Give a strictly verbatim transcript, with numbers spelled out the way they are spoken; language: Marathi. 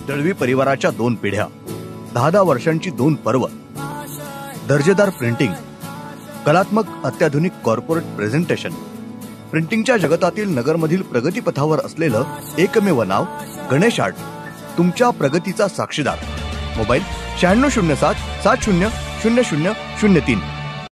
दळवी परिवाराच्या दोन पिढ्या, दहा दहा वर्षांची दोन पर्व, दर्जेदार प्रिंटिंग, कलात्मक अत्याधुनिक कॉर्पोरेट प्रेझेंटेशन, प्रिंटिंगच्या जगतातील नगरमधील प्रगतीपथावर असलेलं एकमेव नाव गणेश आर्ट, तुमच्या प्रगतीचा साक्षीदार. मोबाईल शहाण्णव शून्य सात सात शून्य शून्य शून्य शून्य तीन.